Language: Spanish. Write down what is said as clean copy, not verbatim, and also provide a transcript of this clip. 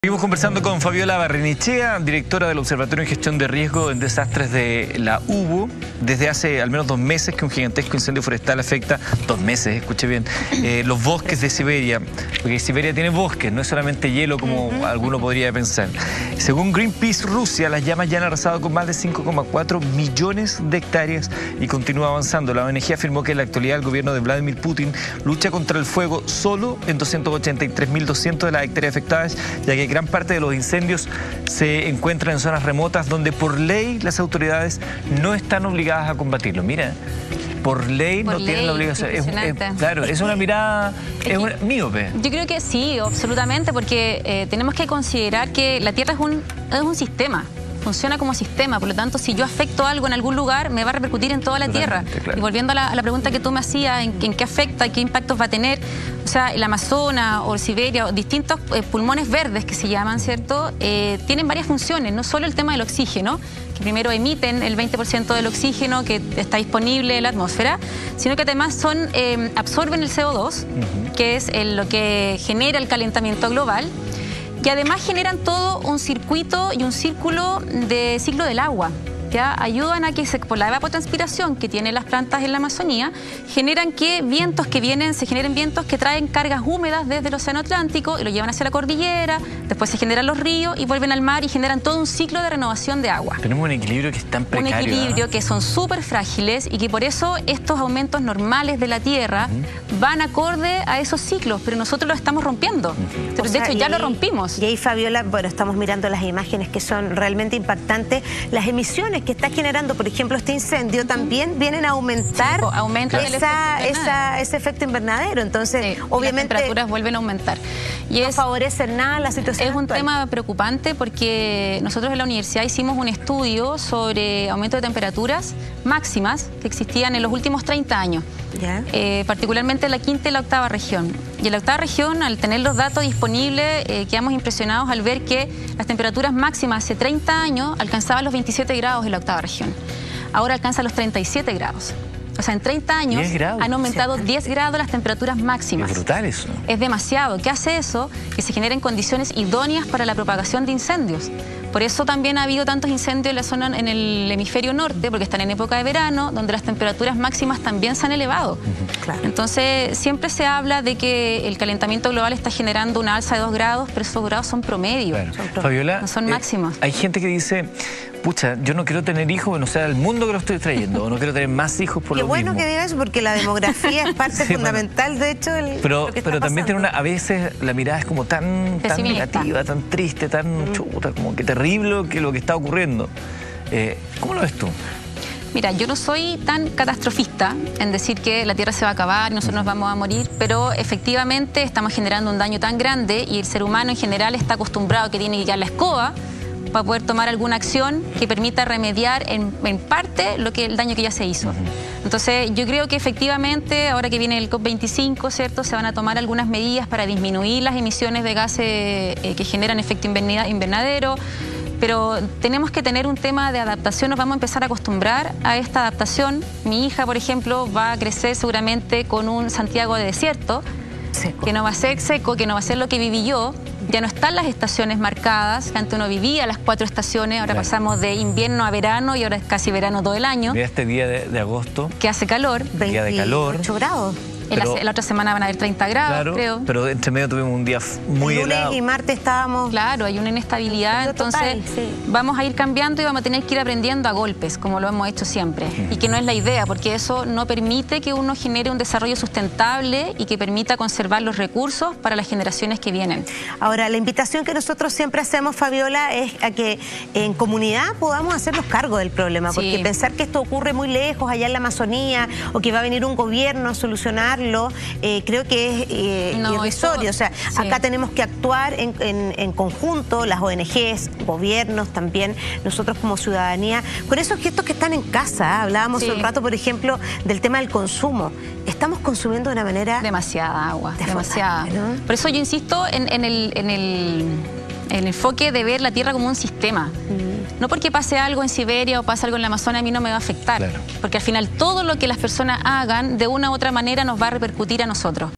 Seguimos conversando con Fabiola Barrenechea, directora del Observatorio en Gestión de Riesgo en Desastres de la UBO. Desde hace al menos 2 meses que un gigantesco incendio forestal afecta, 2 meses, escuche bien, los bosques de Siberia. Porque Siberia tiene bosques, no es solamente hielo como alguno podría pensar. Según Greenpeace Rusia, las llamas ya han arrasado con más de 5,4 millones de hectáreas y continúa avanzando. La ONG afirmó que en la actualidad el gobierno de Vladimir Putin lucha contra el fuego solo en 283.200 de las hectáreas afectadas, ya que gran parte de los incendios se encuentran en zonas remotas donde por ley las autoridades no están obligadas a combatirlo. Mira, por ley no tienen la obligación. Claro, es una mirada míope. Yo creo que sí, absolutamente, porque tenemos que considerar que la Tierra es un sistema. Funciona como sistema, por lo tanto, si yo afecto algo en algún lugar, me va a repercutir en toda la Tierra. Claro. Y volviendo a la pregunta que tú me hacías, en qué afecta, qué impactos va a tener, o sea, el Amazonas o Siberia, o distintos pulmones verdes que se llaman, ¿cierto? Tienen varias funciones, no solo el tema del oxígeno, que primero emiten el 20% del oxígeno que está disponible en la atmósfera, sino que además absorben el CO2, que es lo que genera el calentamiento global, que además generan todo un circuito y un ciclo del agua. ¿Ya? Ayudan a que por la evapotranspiración que tienen las plantas en la Amazonía, generan que se generen vientos que traen cargas húmedas desde el Océano Atlántico y lo llevan hacia la cordillera, después se generan los ríos y vuelven al mar y generan todo un ciclo de renovación de agua. Tenemos un equilibrio que es tan precario. Un equilibrio que son súper frágiles y que por eso estos aumentos normales de la Tierra van acorde a esos ciclos, pero nosotros los estamos rompiendo. De hecho, ya lo rompimos. Y ahí, Fabiola, bueno, estamos mirando las imágenes que son realmente impactantes. Las emisiones que está generando, por ejemplo, este incendio, también vienen a aumentar ese efecto invernadero. Entonces, obviamente, las temperaturas vuelven a aumentar. Y no favorece nada la situación actual. Un tema preocupante porque nosotros en la universidad hicimos un estudio sobre aumento de temperaturas máximas que existían en los últimos 30 años. Particularmente en la 5ª y la 8ª región. Y en la 8ª región, al tener los datos disponibles, quedamos impresionados al ver que las temperaturas máximas hace 30 años alcanzaban los 27 grados en la 8ª región. Ahora alcanzan los 37 grados. O sea, en 30 años han aumentado 10 grados las temperaturas máximas. Es brutal eso. Es demasiado. ¿Qué hace eso? Que se generen condiciones idóneas para la propagación de incendios. Por eso también ha habido tantos incendios en la zona, en el hemisferio norte, porque están en época de verano, donde las temperaturas máximas también se han elevado. Entonces, siempre se habla de que el calentamiento global está generando una alza de 2 grados, pero esos grados son promedio. Fabiola, no son máximos. Hay gente que dice, pucha, yo no quiero tener hijos, no sea el mundo que lo estoy trayendo, o no quiero tener más hijos por lo mismo. Qué bueno que diga eso, porque la demografía es parte fundamental, de hecho, pero también tiene a veces la mirada es como tan negativa, tan triste, tan chuta, como que terrible lo que está ocurriendo. ¿Cómo lo ves tú? Mira, yo no soy tan catastrofista en decir que la Tierra se va a acabar y nosotros nos vamos a morir, pero efectivamente estamos generando un daño tan grande y el ser humano en general está acostumbrado a que tiene que quedar la escoba para poder tomar alguna acción que permita remediar en parte el daño que ya se hizo. Entonces, yo creo que efectivamente, ahora que viene el COP25, ¿cierto?, se van a tomar algunas medidas para disminuir las emisiones de gases que generan efecto invernadero, pero tenemos que tener un tema de adaptación, nos vamos a empezar a acostumbrar a esta adaptación. Mi hija, por ejemplo, va a crecer seguramente con un Santiago de desierto, que no va a ser seco, que no va a ser lo que viví yo. Ya no están las estaciones marcadas, que antes uno vivía las 4 estaciones, ahora pasamos de invierno a verano y ahora es casi verano todo el año. Mira este día de agosto. Que hace calor. 28 grados. La otra semana van a haber 30 grados, creo. Pero entre medio tuvimos un día muy helado. Lunes y martes estábamos... Claro, hay una inestabilidad, entonces vamos a ir cambiando y vamos a tener que ir aprendiendo a golpes, como lo hemos hecho siempre. Y que no es la idea, porque eso no permite que uno genere un desarrollo sustentable y que permita conservar los recursos para las generaciones que vienen. Ahora, la invitación que nosotros siempre hacemos, Fabiola, es a que en comunidad podamos hacernos cargo del problema, porque pensar que esto ocurre muy lejos, allá en la Amazonía, o que va a venir un gobierno a solucionar, creo que es irrisorio. O sea, acá tenemos que actuar en conjunto, las ONGs, gobiernos también, nosotros como ciudadanía, con esos gestos que están en casa. Hablábamos un rato, por ejemplo, del tema del consumo. Estamos consumiendo de una manera... Demasiada agua, demasiada. ¿No? Por eso yo insisto en el enfoque de ver la Tierra como un sistema. No porque pase algo en Siberia o pase algo en la Amazonia a mí no me va a afectar. Porque al final todo lo que las personas hagan de una u otra manera nos va a repercutir a nosotros.